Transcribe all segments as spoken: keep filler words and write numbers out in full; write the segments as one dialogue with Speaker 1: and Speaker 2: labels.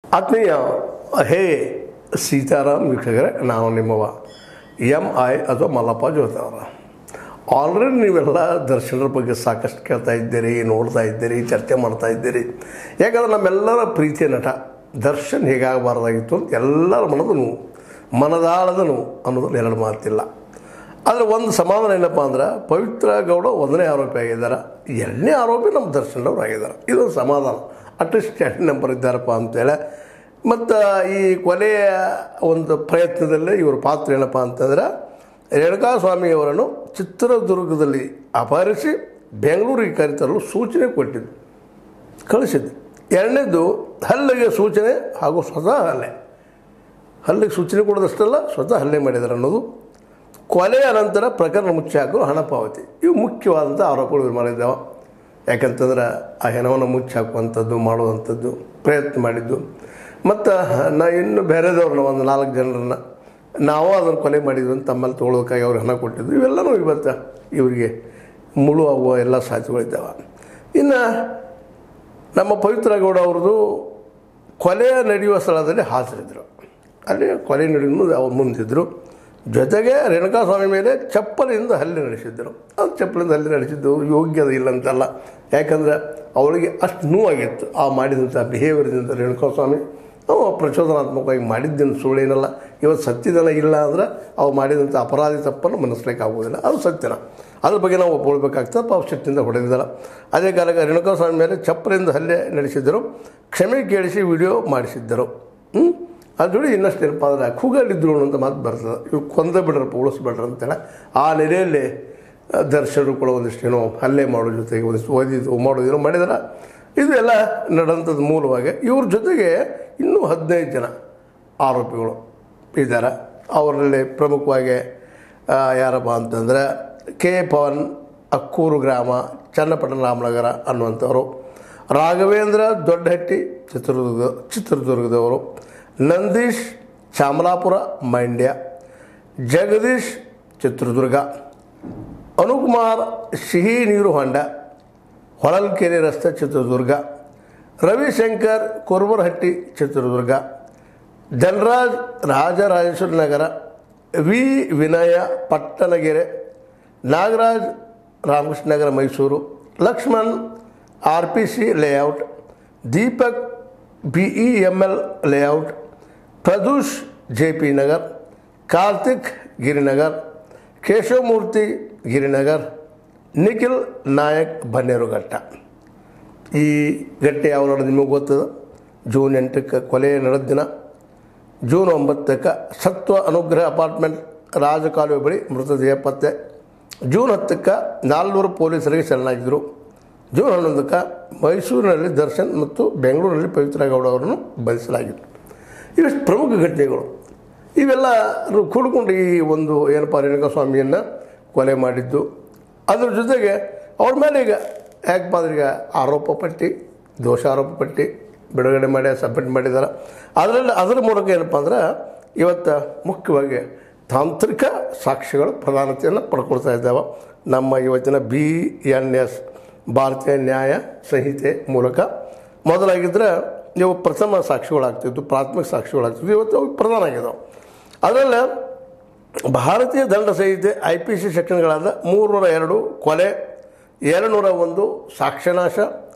Speaker 1: ಆತ್ಮೀಯ ಹೇ ಸೀತಾರಾಮ್ ವೀಕ್ಷಕರೇ, ನಾವು ನಿಮ್ಮವ ಎಮ್ ಐ ಅಥವಾ ಮಲ್ಲಪ್ಪ ಜೋತಿ ಅವರ. ಆಲ್ರೆಡಿ ನೀವೆಲ್ಲ ದರ್ಶನರ ಬಗ್ಗೆ ಸಾಕಷ್ಟು ಕೇಳ್ತಾ ಇದ್ದೀರಿ, ನೋಡ್ತಾ ಇದ್ದೀರಿ, ಚರ್ಚೆ ಮಾಡ್ತಾ ಇದ್ದೀರಿ. ಯಾಕಂದ್ರೆ ನಮ್ಮೆಲ್ಲರ ಪ್ರೀತಿಯ ನಟ ದರ್ಶನ್ ಹೇಗಾಗಬಾರ್ದಾಗಿತ್ತು ಅಂತ ಎಲ್ಲರ ಮನದ ನೋವು, ಮನದಾಳದ ನೋವು ಅನ್ನೋದ್ರಲ್ಲಿ ಎರಡು ಮಾತಿಲ್ಲ. ಆದರೆ ಒಂದು ಸಮಾಧಾನ ಏನಪ್ಪ ಅಂದ್ರೆ, ಪವಿತ್ರ ಗೌಡ ಒಂದನೇ ಆರೋಪಿ ಆಗಿದ್ದಾರೆ, ಎರಡನೇ ಆರೋಪಿ ನಮ್ಮ ದರ್ಶನವ್ರು ಆಗಿದ್ದಾರೆ. ಇದೊಂದು ಸಮಾಧಾನ, ಅಟ್ಲೀಸ್ಟ್ ಎರಡು ನಂಬರ್ ಇದ್ದಾರಪ್ಪ ಅಂತೇಳಿ. ಮತ್ತು ಈ ಕೊಲೆಯ ಒಂದು ಪ್ರಯತ್ನದಲ್ಲಿ ಇವ್ರ ಪಾತ್ರ ಏನಪ್ಪ ಅಂತಂದ್ರೆ, ರೇಣುಕಾಸ್ವಾಮಿಯವರನ್ನು ಚಿತ್ರದುರ್ಗದಲ್ಲಿ ಅಪಹರಿಸಿ ಬೆಂಗಳೂರಿಗೆ ಕರೆತರಲು ಸೂಚನೆ ಕೊಟ್ಟಿದ್ದು, ಕಳಿಸಿದ್ದು. ಎರಡನೇದು ಹಲ್ಲೆಗೆ ಸೂಚನೆ ಹಾಗೂ ಸ್ವತಃ ಹಲ್ಲೆ, ಹಲ್ಲೆಗೆ ಸೂಚನೆ ಕೊಡೋದಷ್ಟಲ್ಲ ಸ್ವತಃ ಹಲ್ಲೆ ಮಾಡಿದ್ದಾರೆ ಅನ್ನೋದು. ಕೊಲೆಯ ನಂತರ ಪ್ರಕರಣ ಮುಚ್ಚಾಕು ಹಣ ಪಾವತಿ, ಇವು ಮುಖ್ಯವಾದಂಥ ಆರೋಪಗಳು ಇವ್ರು ಮಾಡಿದ್ದಾವೆ. ಯಾಕಂತಂದ್ರೆ ಆ ಹೆಣವನ್ನು ಮುಚ್ಚಾಕುವಂಥದ್ದು, ಮಾಡುವಂಥದ್ದು ಪ್ರಯತ್ನ ಮಾಡಿದ್ದು. ಮತ್ತು ನಾ ಇನ್ನು ಬೇರೆದವ್ರನ್ನ ಒಂದು ನಾಲ್ಕು ಜನರನ್ನ ನಾವು ಅದನ್ನು ಕೊಲೆ ಮಾಡಿದ್ವಿ ಅಂತ ತಮ್ಮಲ್ಲಿ ತೊಗೊಳೋದಕ್ಕಾಗಿ ಅವ್ರಿಗೆ ಹಣ ಕೊಟ್ಟಿದ್ದು. ಇವೆಲ್ಲವೂ ಇವತ್ತು ಇವರಿಗೆ ಮುಳು ಆಗುವ ಎಲ್ಲ ಸಾಧ್ಯತೆಗಳಿದ್ದಾವೆ. ಇನ್ನು ನಮ್ಮ ಪವಿತ್ರ ಗೌಡ ಅವ್ರದ್ದು ಕೊಲೆ ನಡೆಯುವ ಸ್ಥಳದಲ್ಲಿ ಹಾಜರಿದ್ದರು, ಅಲ್ಲಿ ಕೊಲೆ ನಡೆಯೂ ಅವ್ರು ಮುಂದಿದ್ದರು. ಜೊತೆಗೆ ರೇಣುಕಾಸ್ವಾಮಿ ಮೇಲೆ ಚಪ್ಪಲಿಂದ ಹಲ್ಲೆ ನಡೆಸಿದ್ದರು. ಅದು ಚಪ್ಪಲಿಂದ ಹಲ್ಲೆ ನಡೆಸಿದ್ದು ಯೋಗ್ಯದ ಇಲ್ಲ ಅಂತಲ್ಲ, ಯಾಕಂದರೆ ಅವಳಿಗೆ ಅಷ್ಟು ನೋವಾಗಿತ್ತು ಆ ಮಾಡಿದಂಥ ಬಿಹೇವಿಯರ್ದಿಂದ. ರೇಣುಕಾಸ್ವಾಮಿ ಅವು ಪ್ರಚೋದನಾತ್ಮಕವಾಗಿ ಮಾಡಿದ್ದೇನು ಸುಳ್ಳೇನಲ್ಲ. ಇವತ್ತು ಸತ್ಯದಲ್ಲ ಇಲ್ಲ ಅಂದ್ರೆ ಅವು ಮಾಡಿದಂಥ ಅಪರಾಧಿ ತಪ್ಪನ್ನು ಮನಸ್ಲಿಕ್ಕೆ ಆಗೋದಿಲ್ಲ, ಅದು ಸತ್ಯನ. ಅದ್ರ ಬಗ್ಗೆ ನಾವು ಒಪ್ಕೊಳ್ಬೇಕಾಗ್ತದೆ. ಪಾಪ ಶಕ್ತಿಯಿಂದ ಹೊಡೆದಿದ್ದಾರೆ. ಅದೇ ಕಾಲಕ್ಕೆ ರೇಣುಕಾಸ್ವಾಮಿ ಮೇಲೆ ಚಪ್ಪಲಿಂದ ಹಲ್ಲೆ ನಡೆಸಿದ್ದರು, ಕ್ಷಮೆ ಕೇಳಿಸಿ ವಿಡಿಯೋ ಮಾಡಿಸಿದ್ದರು. ಹ್ಞೂ ಅದು ಜೋಡಿ ಇನ್ನಷ್ಟು ಏನಪ್ಪ ಅಂದ್ರೆ ಕೂಗಲಿದ್ರು ಅಂತ ಮಾತು ಬರ್ತದೆ. ಇವು ಕೊಂದ ಬಿಡ್ರಪ್ಪ, ಉಳಿಸ್ಬಿಡ್ರಿ ಅಂತೇಳಿ ಆ ನೆಲೆಯಲ್ಲಿ ದರ್ಶನರು ಕೂಡ ಒಂದಿಷ್ಟೇನೋ ಹಲ್ಲೆ ಮಾಡೋ ಜೊತೆಗೆ ಒಂದಿಷ್ಟು ಓದಿದ್ದು ಮಾಡೋದೇನೋ ಮಾಡಿದಾರೆ. ಇದು ಎಲ್ಲ ನಡೆದಂಥದ್ದು ಮೂಲವಾಗಿ. ಇವ್ರ ಜೊತೆಗೆ ಇನ್ನೂ ಹದಿನೈದು ಜನ ಆರೋಪಿಗಳು ಇದ್ದಾರೆ. ಅವರಲ್ಲಿ ಪ್ರಮುಖವಾಗಿ ಯಾರಪ್ಪ ಅಂತಂದರೆ ಕೆ ಪವನ್, ಅಕ್ಕೂರು ಗ್ರಾಮ, ಚನ್ನಪಟ್ಟಣ ರಾಮನಗರ ಅನ್ನುವಂಥವರು, ರಾಘವೇಂದ್ರ ದೊಡ್ಡಹಟ್ಟಿ ಚಿತ್ರದುರ್ಗ ಚಿತ್ರದುರ್ಗದವರು, ನಂದೀಶ್ ಚಾಮಲಾಪುರ ಮಂಡ್ಯ, ಜಗದೀಶ್ ಚಿತ್ರದುರ್ಗ, ಅನುಕುಮಾರ್ ಸಿಹಿ ನೀರು ಹೊಂಡ ಹೊಳಲ್ಕೆರೆ ರಸ್ತೆ Chitradurga, Ravishankar Kurubarahatti Chitradurga, Dhanraj Rajarajeshwari Nagar, V Vinaya Pattanagere, Nagaraj Ramakrishna Nagar Mysuru, Lakshman R P C layout, Deepak B E M L layout, Pradush J P Nagar, Karthik Girinagar, Keshavamurthy Girinagar, Nikhil Nayak Bannerghatta. ಈ ಘಟ್ಟ ಯಾವ ನಡೆದ ನಿಮಗೆ ಗೊತ್ತದ. ಜೂನ್ ಎಂಟಕ್ಕೆ ಕೊಲೆ ನಡೆದ ದಿನ. ಜೂನ್ ಒಂಬತ್ತಕ್ಕೆ ಸತ್ವ ಅನುಗ್ರಹ ಅಪಾರ್ಟ್ಮೆಂಟ್ ರಾಜಕಾಲುವೆ ಬಳಿ ಮೃತದೇಹ ಪತ್ತೆ. ಜೂನ್ ಹತ್ತಕ್ಕೆ ನಾಲ್ವರು ಪೊಲೀಸರಿಗೆ ಶರಣಾಗಿದ್ದರು. ಜೂನ್ ಹನ್ನೊಂದಕ್ಕೆ ಮೈಸೂರಿನಲ್ಲಿ ದರ್ಶನ್ ಮತ್ತು ಬೆಂಗಳೂರಿನಲ್ಲಿ ಪವಿತ್ರ ಗೌಡ ಅವರನ್ನು ಬಂಧಿಸಲಾಗಿತ್ತು. ಇವಿಷ್ಟು ಪ್ರಮುಖ ಘಟನೆಗಳು. ಇವೆಲ್ಲ ಕೂಡಿಕೊಂಡು ಈ ಒಂದು ಏನಪ್ಪ ರೇಣುಕಾಸ್ವಾಮಿಯನ್ನು ಕೊಲೆ ಮಾಡಿದ್ದು. ಅದ್ರ ಜೊತೆಗೆ ಅವ್ರ ಮೇಲೆ ಈಗ ಯಾಕಪ್ಪ ಅಂದ್ರೆ ಈಗ ಆರೋಪ ಪಟ್ಟಿ, ದೋಷಾರೋಪ ಪಟ್ಟಿ ಬಿಡುಗಡೆ ಮಾಡಿ ಸಬ್ಮಿಟ್ ಮಾಡಿದ್ದಾರೆ. ಅದರಲ್ಲಿ ಅದರ ಮೂಲಕ ಏನಪ್ಪ ಅಂದ್ರೆ ಇವತ್ತು ಮುಖ್ಯವಾಗಿ ತಾಂತ್ರಿಕ ಸಾಕ್ಷಿಗಳು ಪ್ರಧಾನತೆಯನ್ನು ಪಡ್ಕೊಳ್ತಾ ಇದ್ದಾವೆ. ನಮ್ಮ ಇವತ್ತಿನ ಬಿ ಎನ್ ಎಸ್ ಭಾರತೀಯ ನ್ಯಾಯ ಸಂಹಿತೆ ಮೂಲಕ ಮೊದಲಾಗಿದ್ದರೆ ಇವು ಪ್ರಥಮ ಸಾಕ್ಷಿಗಳಾಗ್ತಿದ್ದು, ಪ್ರಾಥಮಿಕ ಸಾಕ್ಷಿಗಳಾಗ್ತಿದ್ದು, ಇವತ್ತು ಅವು ಪ್ರಧಾನ ಆಗಿದ್ದಾವೆ. ಅದರಲ್ಲಿ ಭಾರತೀಯ ದಂಡ ಸಂಹಿತೆ ಐ ಪಿ ಸಿ ಸೆಕ್ಷನ್ಗಳಾದ ಮೂರುನೂರ ಎರಡು ಕೊಲೆ, ಎರಡು ನೂರ ಒಂದು ಸಾಕ್ಷ್ಯನಾಶ,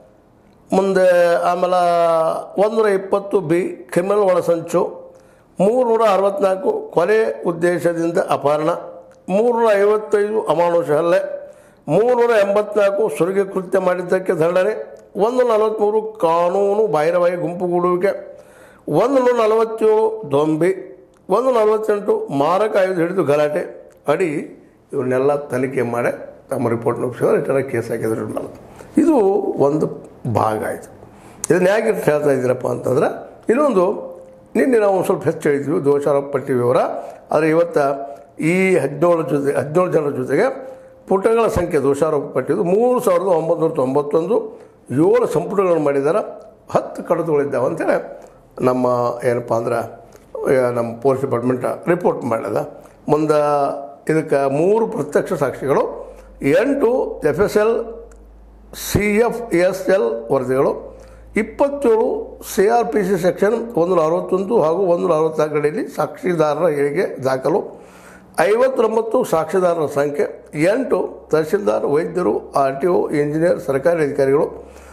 Speaker 1: ಮುಂದೆ ಆಮೇಲೆ ಒಂದೂರ ಇಪ್ಪತ್ತು ಬಿ ಕ್ರಿಮಿನಲ್ ಒಳಸಂಚು, ಮೂರುನೂರ ಅರವತ್ತ್ನಾಲ್ಕು ಕೊಲೆ ಉದ್ದೇಶದಿಂದ ಅಪಹರಣ, ಮೂರುನೂರ ಐವತ್ತೈದು ಅಮಾನುಷ ಹಲ್ಲೆ, ಮೂರುನೂರ ಎಂಬತ್ನಾಲ್ಕು ಸುರಿಗೆ ಕೃತ್ಯ ಮಾಡಿದ್ದಕ್ಕೆ ದಂಡನೆ, ಒಂದು ನಲವತ್ತ್ಮೂರು ಕಾನೂನು ಬಾಹಿರವಾಗಿ ಗುಂಪುಗೂಡುವಿಕೆ, ಒಂದು ನೂರ ನಲವತ್ತೇಳು ದೊಂಬಿ, ಒಂದು ನಲವತ್ತೆಂಟು ಮಾರಕ ಆಯುಧ ಹಿಡಿದು ಗಲಾಟೆ ಅಡಿ ಇವನ್ನೆಲ್ಲ ತನಿಖೆ ಮಾಡಿ ತಮ್ಮ ರಿಪೋರ್ಟ್ ಮುಗಿಸಿದ್ರೆ ಇಷ್ಟೆಲ್ಲ ಕೇಸ್ ಹಾಕಿದ್ರು. ಇದು ಒಂದು ಭಾಗ ಆಯಿತು. ಇದನ್ನು ಯಾಕೆ ಹೇಳ್ತಾ ಇದ್ದೀರಪ್ಪ ಅಂತಂದ್ರೆ, ಇನ್ನೊಂದು ನಿನ್ನೆ ನಾವು ಒಂದು ಸ್ವಲ್ಪ ಹೆಚ್ಚು ಹೇಳಿದ್ವಿ ದೋಷಾರೋಪ ಪಟ್ಟಿ ವಿವರ. ಆದರೆ ಇವತ್ತು ಈ ಹದಿನೇಳು ಜೊತೆ ಹದಿನೇಳು ಜನರ ಜೊತೆಗೆ ಪುಟಗಳ ಸಂಖ್ಯೆ ದೋಷಾರೋಪ ಪಟ್ಟಿದ್ದು ಮೂರು ಸಾವಿರದ ಒಂಬತ್ತು ನೂರ ತೊಂಬತ್ತೊಂದು ಏಳು ಸಂಪುಟಗಳನ್ನು ಮಾಡಿದ್ದಾರೆ. ಹತ್ತು ಕಡತಗಳಿದ್ದಾವೆ ಅಂತೇಳಿ ನಮ್ಮ ಏನಪ್ಪ ಅಂದ್ರೆ ನಮ್ಮ ಪೊಲೀಸ್ ಡಿಪಾರ್ಟ್ಮೆಂಟ್ ರಿಪೋರ್ಟ್ ಮಾಡಿದ. ಮುಂದೆ ಇದಕ್ಕೆ ಮೂರು ಪ್ರತ್ಯಕ್ಷ ಸಾಕ್ಷಿಗಳು, ಎಂಟು F S L C F S L ವರದಿಗಳು, ಇಪ್ಪತ್ತೇಳು C R P C section ಒಂದು ಅರವತ್ತೊಂದು ಹಾಗೂ ಒಂದು ಅರವತ್ನಾಲ್ಕು ಅಡಿಯಲ್ಲಿ ಸಾಕ್ಷಿದಾರರ ಹೇಳಿಕೆ ದಾಖಲು, ಐವತ್ತೊಂಬತ್ತು ಸಾಕ್ಷಿದಾರರ ಸಂಖ್ಯೆ, ಎಂಟು ತಹಸೀಲ್ದಾರ್, ವೈದ್ಯರು, ಆರ್ ಟಿ ಒ, ಇಂಜಿನಿಯರ್, ಸರ್ಕಾರಿ ಅಧಿಕಾರಿಗಳು,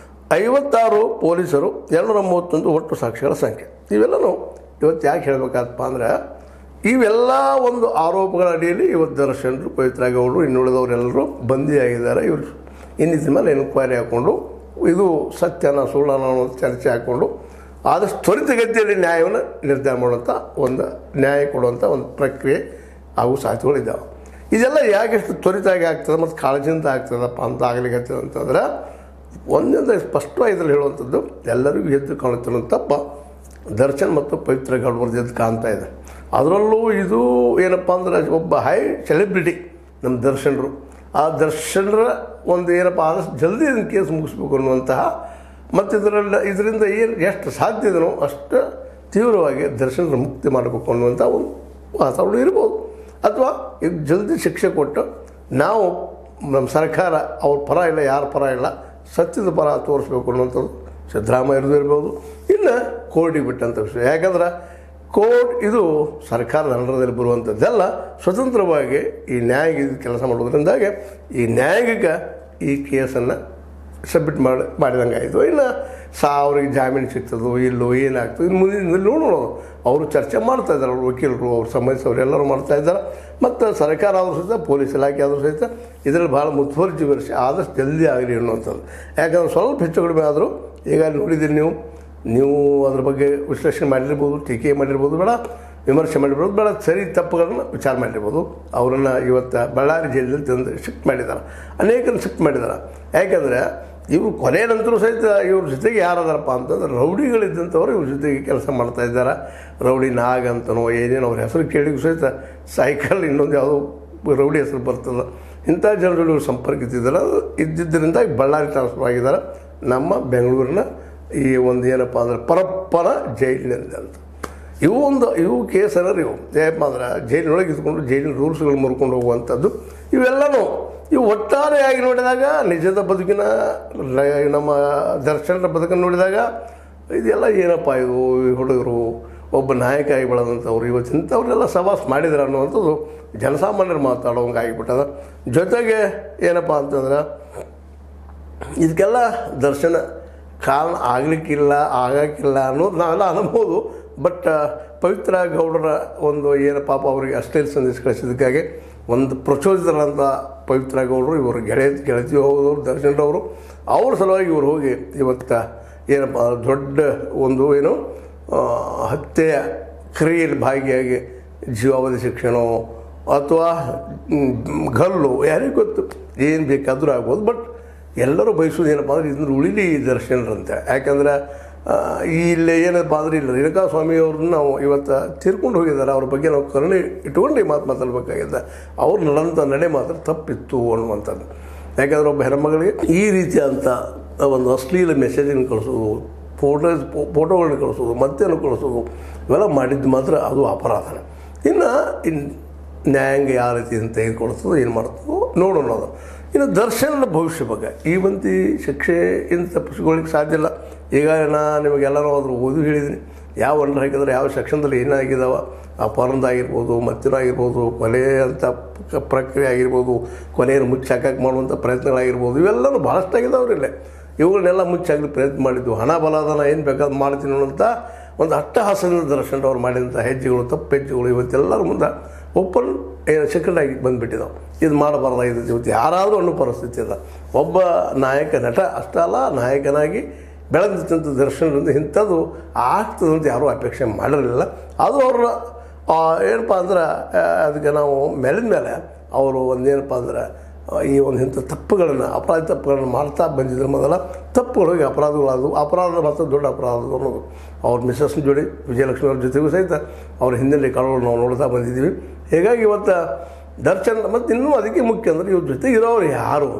Speaker 1: ಐವತ್ತಾರು ಪೊಲೀಸರು, ಎರಡುನೂರ ಮೂವತ್ತೊಂದು ಒಟ್ಟು ಸಾಕ್ಷಿಗಳ ಸಂಖ್ಯೆ. ಇವೆಲ್ಲನೂ ಇವತ್ತು ಯಾಕೆ ಹೇಳಬೇಕಾದಪ್ಪ ಅಂದರೆ ಇವೆಲ್ಲ ಒಂದು ಆರೋಪಗಳ ಅಡಿಯಲ್ಲಿ ಇವತ್ತು ದರ್ಶನರು, ಪವಿತ್ರ ಗೌಡರು, ಇನ್ನುಳಿದವರೆಲ್ಲರೂ ಬಂದಿಯಾಗಿದ್ದಾರೆ. ಇವರು ಇನ್ನಿದ ಮೇಲೆ ಎನ್ಕ್ವೈರಿ ಹಾಕ್ಕೊಂಡು ಇದು ಸತ್ಯನ ಸುಳ್ಳನ ಅನ್ನೋ ಚರ್ಚೆ ಹಾಕ್ಕೊಂಡು ಆದಷ್ಟು ತ್ವರಿತಗತಿಯಲ್ಲಿ ನ್ಯಾಯವನ್ನು ನಿರ್ಧಾರ ಮಾಡುವಂಥ ಒಂದು ನ್ಯಾಯ ಕೊಡುವಂಥ ಒಂದು ಪ್ರಕ್ರಿಯೆ ಹಾಗೂ ಸಾಧ್ಯತೆಗಳಿದ್ದಾವೆ. ಇದೆಲ್ಲ ಯಾಕೆಷ್ಟು ತ್ವರಿತವಾಗಿ ಆಗ್ತದೆ ಮತ್ತು ಕಾಳಜಿಯಿಂದ ಆಗ್ತದಪ್ಪ ಅಂತ ಆಗಲಿಕ್ಕೆ ಅಂತಂದ್ರೆ ಒಂದೊಂದು ಸ್ಪಷ್ಟವಾಗಿ ಇದರಲ್ಲಿ ಹೇಳುವಂಥದ್ದು ಎಲ್ಲರಿಗೂ ಎದ್ದು ಕಾಣುತ್ತಿರುವಂಥಪ್ಪ ದರ್ಶನ್ ಮತ್ತು ಪವಿತ್ರ ಗೌಡರದ್ದು ಎದ್ದು ಕಾಣ್ತಾ ಇದೆ. ಅದರಲ್ಲೂ ಇದು ಏನಪ್ಪ ಅಂದ್ರೆ ಒಬ್ಬ ಹೈ ಸೆಲೆಬ್ರಿಟಿ ನಮ್ಮ ದರ್ಶನರು. ಆ ದರ್ಶನರ ಒಂದು ಏನಪ್ಪ ಆದಷ್ಟು ಜಲ್ದಿ ಇದನ್ನು ಕೇಸ್ ಮುಗಿಸ್ಬೇಕು ಅನ್ನುವಂತಹ ಮತ್ತು ಇದರಲ್ಲಿ ಇದರಿಂದ ಏನು ಎಷ್ಟು ಸಾಧ್ಯ ಇದೆಯೋ ಅಷ್ಟು ತೀವ್ರವಾಗಿ ದರ್ಶನರ ಮುಕ್ತಿ ಮಾಡಬೇಕು ಅನ್ನುವಂಥ ಒಂದು ವಾತಾವರಣ ಇರ್ಬೋದು. ಅಥವಾ ಈಗ ಜಲ್ದಿ ಶಿಕ್ಷೆ ಕೊಟ್ಟು ನಾವು ನಮ್ಮ ಸರ್ಕಾರ ಅವ್ರ ಪರ ಇಲ್ಲ, ಯಾರ ಪರ ಇಲ್ಲ, ಸತ್ಯದ ಪರ ತೋರಿಸ್ಬೇಕು ಅನ್ನುವಂಥದ್ದು ಸಿದ್ದರಾಮಯ್ಯರದ್ದು ಇರ್ಬೋದು. ಇನ್ನು ಕೋರ್ಟಿಗೆ ಬಿಟ್ಟಂಥ ವಿಷಯ. ಯಾಕಂದ್ರೆ ಕೋರ್ಟ್ ಇದು ಸರ್ಕಾರದ ಅಂಡರದಲ್ಲಿ ಬರುವಂಥದ್ದೆಲ್ಲ ಸ್ವತಂತ್ರವಾಗಿ ಈ ನ್ಯಾಯಿಕ ಕೆಲಸ ಮಾಡೋದ್ರಿಂದಾಗೆ ಈ ನ್ಯಾಯಿಕ ಈ ಕೇಸನ್ನು ಸಬ್ಮಿಟ್ ಮಾಡಿ ಮಾಡಿದಂಗೆ ಆಯಿತು. ಇನ್ನು ಸಾ ಅವ್ರಿಗೆ ಜಾಮೀನು ಸಿಗ್ತದೋ ಇಲ್ಲೋ ಏನಾಗ್ತದೆ ಇನ್ನು ಮುಂದಿನ ನೋಡೋಣ. ಅವರು ಚರ್ಚೆ ಮಾಡ್ತಾಯಿದ್ದಾರೆ, ಅವ್ರ ವಕೀಲರು, ಅವ್ರ ಸಂಬಂಧಿಸಿದವರು ಎಲ್ಲರೂ ಮಾಡ್ತಾಯಿದ್ದಾರೆ. ಮತ್ತು ಸರ್ಕಾರ ಆದರೂ ಸಹಿತ ಪೊಲೀಸ್ ಇಲಾಖೆ ಆದರೂ ಸಹಿತ ಇದರಲ್ಲಿ ಭಾಳ ಮುತುವರ್ಜಿ ವಹಿಸಿ ಆದಷ್ಟು ಜಲ್ದಿ ಆಗಲಿ ಅನ್ನುವಂಥದ್ದು. ಯಾಕಂದ್ರೆ ಸ್ವಲ್ಪ ಹೆಚ್ಚು ಕಡಿಮೆ ಆದರೂ ಈಗ ನೋಡಿದ್ದೀರಿ ನೀವು ನೀವು ಅದ್ರ ಬಗ್ಗೆ ವಿಶ್ಲೇಷಣೆ ಮಾಡಿರ್ಬೋದು, ಟೀಕೆ ಮಾಡಿರ್ಬೋದು, ಬೇಡ ವಿಮರ್ಶೆ ಮಾಡಿರ್ಬೋದು, ಬೇಡ ಸರಿ ತಪ್ಪುಗಳನ್ನು ವಿಚಾರ ಮಾಡಿರ್ಬೋದು. ಅವರನ್ನು ಇವತ್ತು ಬಳ್ಳಾರಿ ಜೈಲಿನಲ್ಲಿ ತಂದು ಶಿಫ್ಟ್ ಮಾಡಿದ್ದಾರೆ, ಅನೇಕರನ್ನು ಶಿಫ್ಟ್ ಮಾಡಿದ್ದಾರೆ. ಯಾಕೆಂದರೆ ಇವರು ಕೊನೆ ನಂತರ ಸಹಿತ ಇವ್ರ ಜೊತೆಗೆ ಯಾರದಾರಪ್ಪ ಅಂತಂದ್ರೆ ರೌಡಿಗಳಿದ್ದಂಥವ್ರು ಇವ್ರ ಜೊತೆಗೆ ಕೆಲಸ ಮಾಡ್ತಾಯಿದ್ದಾರೆ. ರೌಡಿ ನಾಗ್ ಅಂತನೋ ಏನೇನು ಅವ್ರ ಹೆಸರು ಕೇಳಿಗೂ ಸಹಿತ ಸೈಕಲ್ ಇನ್ನೊಂದು ಯಾವುದೋ ರೌಡಿ ಹೆಸರು ಬರ್ತದೆ. ಇಂಥ ಜನರು ಇವರು ಸಂಪರ್ಕ ಇದ್ದಿದ್ದಾರೆ. ಇದ್ದಿದ್ದರಿಂದ ಬಳ್ಳಾರಿ ಟ್ರಾನ್ಸ್ಫರ್ ಆಗಿದ್ದಾರೆ ನಮ್ಮ ಬೆಂಗಳೂರಿನ ಈ ಒಂದು ಏನಪ್ಪ ಅಂದ್ರೆ ಪರಪ್ಪನ ಜೈಲಿನಲ್ಲಿ ಅಂತ. ಇವು ಒಂದು ಇವು ಕೇಸ್ ಅನ್ನೋರು ಇವು ಏನಪ್ಪ ಅಂದ್ರೆ ಜೈಲಿನೊಳಗೆ ಇದ್ಕೊಂಡು ಜೈಲಿನ ರೂಲ್ಸ್ಗಳು ಮುರ್ಕೊಂಡು ಹೋಗುವಂಥದ್ದು ಇವೆಲ್ಲನೂ ಇವು ಒಟ್ಟಾರೆಯಾಗಿ ನೋಡಿದಾಗ ನಿಜದ ಬದುಕಿನ ನಮ್ಮ ದರ್ಶನದ ಬದುಕನ್ನು ನೋಡಿದಾಗ ಇದೆಲ್ಲ ಏನಪ್ಪ ಇದು ಹುಡುಗರು ಒಬ್ಬ ನಾಯಕ ಆಗಿ ಬೆಳೆದಂಥವ್ರು ಇವತ್ತು ಇಂಥವ್ರೆಲ್ಲ ಸವಾಸ ಮಾಡಿದ್ರು ಅನ್ನುವಂಥದ್ದು ಜನಸಾಮಾನ್ಯರು ಮಾತಾಡೋಂಗೆ ಆಗಿಬಿಟ್ಟದ. ಜೊತೆಗೆ ಏನಪ್ಪ ಅಂತಂದ್ರೆ ಇದಕ್ಕೆಲ್ಲ ದರ್ಶನ ಕಾರಣ ಆಗಲಿಕ್ಕಿಲ್ಲ ಆಗೋಕ್ಕಿಲ್ಲ ಅನ್ನೋದು ನಾವೆಲ್ಲ ಅನ್ಬೋದು. ಬಟ್ ಪವಿತ್ರ ಗೌಡರ ಒಂದು ಏನು ಪಾಪ ಅವರಿಗೆ ಅಷ್ಟೇ ಸಂದೇಶ ಕಳಿಸಿದ್ದಕ್ಕಾಗಿ ಒಂದು ಪ್ರಚೋದಿತರಂಥ ಪವಿತ್ರ ಗೌಡರು ಇವರು ಗೆಳೆಯ ಗೆಳತಿ ಹೋಗೋದವರು ದರ್ಶನರವರು ಅವ್ರ ಸಲುವಾಗಿ ಇವರು ಹೋಗಿ ಇವತ್ತು ಏನಪ್ಪ ದೊಡ್ಡ ಒಂದು ಏನು ಹತ್ಯೆಯ ಕ್ರಿಯೆಯಲ್ಲಿ ಭಾಗಿಯಾಗಿ ಜೀವಾವಧಿ ಶಿಕ್ಷೆನೋ ಅಥವಾ ಗಲ್ಲು ಯಾರಿಗೂ ಗೊತ್ತು ಏನು ಬೇಕಾದರೂ ಆಗ್ಬೋದು. ಬಟ್ ಎಲ್ಲರೂ ಬಯಸೋದು ಏನಪ್ಪ ಅಂದ್ರೆ ಇದನ್ನು ಉಳಿಲಿ ದರ್ಶನರಂತೆ. ಯಾಕಂದ್ರೆ ಇಲ್ಲಿ ಏನಪ್ಪ ಅಂದ್ರೆ ಇಲ್ಲ ರೇಣುಕಾ ಸ್ವಾಮಿಯವ್ರನ್ನ ನಾವು ಇವತ್ತು ತೀರ್ಕೊಂಡು ಹೋಗಿದ್ದಾರೆ. ಅವ್ರ ಬಗ್ಗೆ ನಾವು ಕರುಣೆ ಇಟ್ಕೊಂಡು ಮಾತು ಮಾತಾಡಬೇಕಾಗಿದೆ. ಅವ್ರು ನಡೆದಂಥ ನಡೆ ಮಾತ್ರ ತಪ್ಪಿತ್ತು ಅನ್ನುವಂಥದ್ದು. ಯಾಕಂದ್ರೆ ಒಬ್ಬ ಹೆಣ್ಮಗಳಿಗೆ ಈ ರೀತಿಯಾದಂಥ ಒಂದು ಅಶ್ಲೀಲ ಮೆಸೇಜನ್ನು ಕಳಿಸೋದು, ಫೋಟೋಸ್ ಫೋಟೋಗಳನ್ನ ಕಳಿಸೋದು, ಮತ್ತೇನು ಕಳಿಸೋದು ಇವೆಲ್ಲ ಮಾಡಿದ್ದು ಮಾತ್ರ ಅದು ಅಪರಾಧನೇ. ಇನ್ನು ಇನ್ನು ನ್ಯಾಯಾಂಗ ಯಾವ ರೀತಿ ತೆಗೆದುಕೊಳ್ತದೋ ಏನು ಮಾಡ್ತದೋ ನೋಡೋಣ. ಅದು ಇನ್ನು ದರ್ಶನದ ಭವಿಷ್ಯ ಬಗ್ಗೆ ಈ ಬಂತಿ ಶಿಕ್ಷೆಯಿಂದ ತಪ್ಪಿಸ್ಕೊಳ್ಳಿಕ್ಕೆ ಸಾಧ್ಯ ಇಲ್ಲ. ಈಗ ನಾ ನಿಮಗೆಲ್ಲರೂ ಅದ್ರ ಓದಿ ಹೇಳಿದ್ದೀನಿ ಯಾವ ಅಂಡರ್ ಹಾಕಿದ್ರೆ ಯಾವ ಸೆಕ್ಷನ್ದಲ್ಲಿ ಏನಾಗಿದ್ದಾವ, ಅಪಹರಣದಾಗಿರ್ಬೋದು, ಮತ್ತೇನಾಗಿರ್ಬೋದು, ಕೊಲೆ ಅಂತ ಪ್ರಕ್ರಿಯೆ ಆಗಿರ್ಬೋದು, ಕೊನೆಯನ್ನು ಮುಚ್ಚಾಕಕ್ಕೆ ಮಾಡುವಂಥ ಪ್ರಯತ್ನಗಳಾಗಿರ್ಬೋದು, ಇವೆಲ್ಲವೂ ಭಾಳಷ್ಟು ಆಗಿದ್ದಾವ್ರಿಲ್ಲ. ಇವುಗಳನ್ನೆಲ್ಲ ಮುಚ್ಚಾಕಲಿ ಪ್ರಯತ್ನ ಮಾಡಿದ್ದು ಹಣ ಬಲಾದನ ಏನು ಬೇಕಾದ್ರೂ ಮಾಡ್ತೀನಿ ಅನ್ನೋಂಥ ಒಂದು ಅಟ್ಟಹಾಸದಿಂದ ದರ್ಶನದವ್ರು ಮಾಡಿದಂಥ ಹೆಜ್ಜೆಗಳು ತಪ್ಪು ಹೆಜ್ಜೆಗಳು ಇವತ್ತೆಲ್ಲರ ಮುಂದೆ ಓಪನ್ ಏನು ಸೆಕೆಂಡಾಗಿ ಬಂದುಬಿಟ್ಟಿದ್ದಾವೆ. ಇದು ಮಾಡಬಾರ್ದಾಗಿದೆ ಇವತ್ತು ಯಾರಾದರೂ ಅನ್ನೋ ಪರಿಸ್ಥಿತಿ ಅದ. ಒಬ್ಬ ನಾಯಕ ನಟ ಅಷ್ಟಲ್ಲ ನಾಯಕನಾಗಿ ಬೆಳೆದಂಥ ದರ್ಶನದಿಂದ ಇಂಥದ್ದು ಆಗ್ತದೆ ಅಂತ ಯಾರೂ ಅಪೇಕ್ಷೆ ಮಾಡಿರಲಿಲ್ಲ. ಅದು ಅವ್ರ ಏನಪ್ಪ ಅಂದ್ರೆ ಅದಕ್ಕೆ ನಾವು ಮೇಲಿನ ಮೇಲೆ ಅವರು ಒಂದೇನಪ್ಪ ಅಂದ್ರೆ ಈ ಒಂದು ಇಂಥ ತಪ್ಪುಗಳನ್ನು ಅಪರಾಧ ತಪ್ಪುಗಳನ್ನು ಮಾಡ್ತಾ ಬಂದಿದ್ರು. ಮೊದಲ ತಪ್ಪುಗಳಿಗೆ ಅಪರಾಧಗಳಾದವು. ಅಪರಾಧ ಮಾತ್ರ ದೊಡ್ಡ ಅಪರಾಧ ಅನ್ನೋದು ಅವ್ರ ಮಿಸ್ಸಸ್ನ ಜೋಡಿ ವಿಜಯಲಕ್ಷ್ಮಿ ಅವ್ರ ಜೊತೆಗೂ ಸಹಿತ ಅವ್ರ ಹಿನ್ನೆಲೆ ಕಾಲಗಳು ನಾವು ನೋಡ್ತಾ ಬಂದಿದ್ದೀವಿ. ಹೀಗಾಗಿ ಇವತ್ತು ದರ್ಶನ್ ಮತ್ತು ಇನ್ನೂ ಅದಕ್ಕೆ ಮುಖ್ಯ ಅಂದರೆ ಇವ್ರ ಜೊತೆ ಇರೋರು ಯಾರು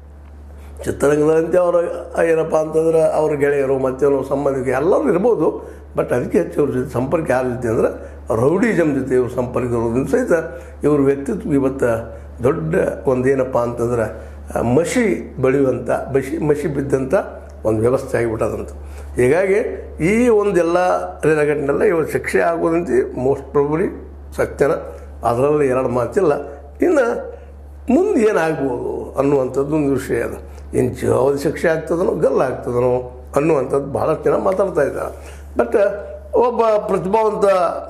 Speaker 1: ಚಿತ್ರರಂಗದಂತೆ ಅವರು ಏನಪ್ಪ ಅಂತಂದ್ರೆ ಅವ್ರ ಗೆಳೆಯರು ಮತ್ತೇನೋ ಸಂಬಂಧಿಕ ಎಲ್ಲರೂ ಇರ್ಬೋದು. ಬಟ್ ಅದಕ್ಕೆ ಹೆಚ್ಚು ಇವ್ರ ಜೊತೆ ಸಂಪರ್ಕ ಯಾರ ಜೊತೆ ಅಂದರೆ ರೌಡಿಸಮ್ ಜೊತೆ ಇವ್ರ ಸಂಪರ್ಕ ಇರೋದ್ರಿಂದ ಸಹಿತ ಇವ್ರ ವ್ಯಕ್ತಿತ್ವ ಇವತ್ತು ದೊಡ್ಡ ಒಂದೇನಪ್ಪ ಅಂತಂದ್ರೆ ಮಸಿ ಬೆಳೆಯುವಂಥ ಮಸಿ ಮಸಿ ಬಿದ್ದಂಥ ಒಂದು ವ್ಯವಸ್ಥೆ ಆಗಿಬಿಟ್ಟದಂತ. ಹೀಗಾಗಿ ಈ ಒಂದೆಲ್ಲ ಘಟನೆಲ್ಲ ಇವತ್ತು ಶಿಕ್ಷೆ ಆಗೋದಂತ ಮೋಸ್ಟ್ ಪ್ರಾಬಬ್ಲಿ ಸತ್ಯನ, ಅದರಲ್ಲಿ ಎರಡು ಮಾತಿಲ್ಲ. ಇನ್ನು ಮುಂದೆ ಏನಾಗ್ಬೋದು ಅನ್ನುವಂಥದ್ದು ಒಂದು ವಿಷಯ ಅದು. ಏನು ಜೀವಾವಧಿ ಶಿಕ್ಷೆ ಆಗ್ತದನೋ ಗಲ್ಲ ಆಗ್ತದನೋ ಅನ್ನುವಂಥದ್ದು ಭಾಳಷ್ಟು ಜನ ಮಾತಾಡ್ತಾ ಇದ್ದಾರೆ. ಬಟ್ ಒಬ್ಬ ಪ್ರತಿಭಾವಂತ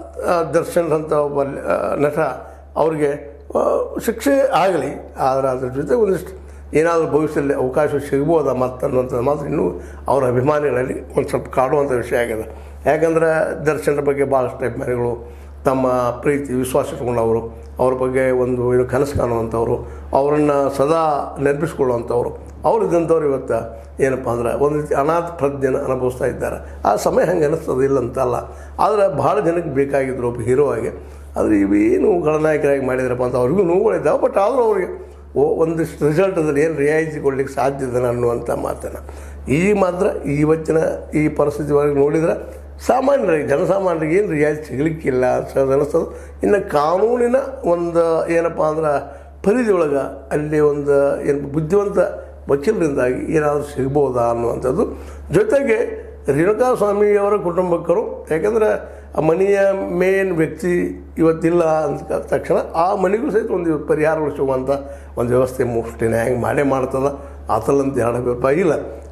Speaker 1: ದರ್ಶನ್ ಅಂತ ಒಬ್ಬ ನಟ ಅವ್ರಿಗೆ ಶಿಕ್ಷೆ ಆಗಲಿ, ಆದರೆ ಅದ್ರ ಜೊತೆ ಒಂದಿಷ್ಟು ಏನಾದರೂ ಭವಿಷ್ಯದಲ್ಲಿ ಅವಕಾಶ ಸಿಗ್ಬೋದಾ ಮತ್ತು ಅನ್ನುವಂಥದ್ದು ಮಾತ್ರ ಇನ್ನೂ ಅವರ ಅಭಿಮಾನಿಗಳಲ್ಲಿ ಒಂದು ಸ್ವಲ್ಪ ಕಾಡುವಂಥ ವಿಷಯ ಆಗಿದೆ. ಯಾಕಂದರೆ ದರ್ಶನರ ಬಗ್ಗೆ ಭಾಳಷ್ಟು ಅಭಿಮಾನಿಗಳು ತಮ್ಮ ಪ್ರೀತಿ ವಿಶ್ವಾಸ ಇಟ್ಕೊಂಡವರು, ಅವ್ರ ಬಗ್ಗೆ ಒಂದು ಏನು ಕನಸು ಕಾಣುವಂಥವ್ರು, ಅವರನ್ನು ಸದಾ ನೆನಪಿಸ್ಕೊಳ್ಳುವಂಥವ್ರು, ಅವ್ರಿದ್ದಂಥವ್ರು ಇವತ್ತು ಏನಪ್ಪ ಅಂದ್ರೆ ಒಂದು ರೀತಿ ಅನಾಥ ಪ್ರಜ್ಞೆನ ಅನುಭವಿಸ್ತಾ ಇದ್ದಾರೆ. ಆ ಸಮಯ ಹಂಗೆ ಅನ್ನಿಸ್ತದೆ ಇಲ್ಲ ಅಂತಲ್ಲ, ಆದರೆ ಭಾಳ ಜನಕ್ಕೆ ಬೇಕಾಗಿದ್ದರು ಒಬ್ಬ ಹೀರೋ ಆಗಿ. ಆದರೆ ಇವೇನು ಖಳನಾಯಕರಾಗಿ ಮಾಡಿದ್ರಪ್ಪ ಅಂತ ಅವ್ರಿಗೂ ನೋವುಗಳಿದ್ದಾವೆ. ಬಟ್ ಆದರೂ ಅವರಿಗೆ ಓ ಒಂದಿಷ್ಟು ರಿಸಲ್ಟದಲ್ಲಿ ಏನು ರಿಯಾಯಿತಿ ಕೊಡಲಿಕ್ಕೆ ಸಾಧ್ಯ ಇದೆ ಅನ್ನುವಂಥ ಮಾತನ್ನು ಈಗ ಮಾತ್ರ ಇವತ್ತಿನ ಈ ಪರಿಸ್ಥಿತಿ ಒಳಗೆ ನೋಡಿದರೆ ಸಾಮಾನ್ಯರಿಗೆ ಜನಸಾಮಾನ್ಯರಿಗೆ ಏನು ರಿಯಾಯಿತಿ ಸಿಗಲಿಕ್ಕಿಲ್ಲ ಅಂತ ಅನ್ನಿಸ್ತದೆ. ಇನ್ನು ಕಾನೂನಿನ ಒಂದು ಏನಪ್ಪ ಅಂದ್ರೆ ಪರಿಧಿ ಒಳಗೆ ಅಲ್ಲಿ ಒಂದು ಏನು ಬುದ್ಧಿವಂತ ವಕೀಲರಿಂದಾಗಿ ಏನಾದರೂ ಸಿಗ್ಬೋದಾ ಅನ್ನುವಂಥದ್ದು. ಜೊತೆಗೆ ರೇಣುಕಾಸ್ವಾಮಿಯವರ ಕುಟುಂಬಕ್ಕರು, ಯಾಕೆಂದರೆ ಆ ಮನೆಯ ಮೇನ್ ವ್ಯಕ್ತಿ ಇವತ್ತಿಲ್ಲ ಅಂತ ತಕ್ಷಣ ಆ ಮನೆಗೂ ಸಹಿತ ಒಂದು ಪರಿಹಾರಗಳು ಸಿಗುವಂಥ ಒಂದು ವ್ಯವಸ್ಥೆ ಮೋಸ್ಟ್ಲಿ ಹೆಂಗೆ ಮಾಡೇ ಮಾಡ್ತದೆ, ಆತಲ್ಲಂತ ಹೇಳಬೇಕು ಇಲ್ಲ.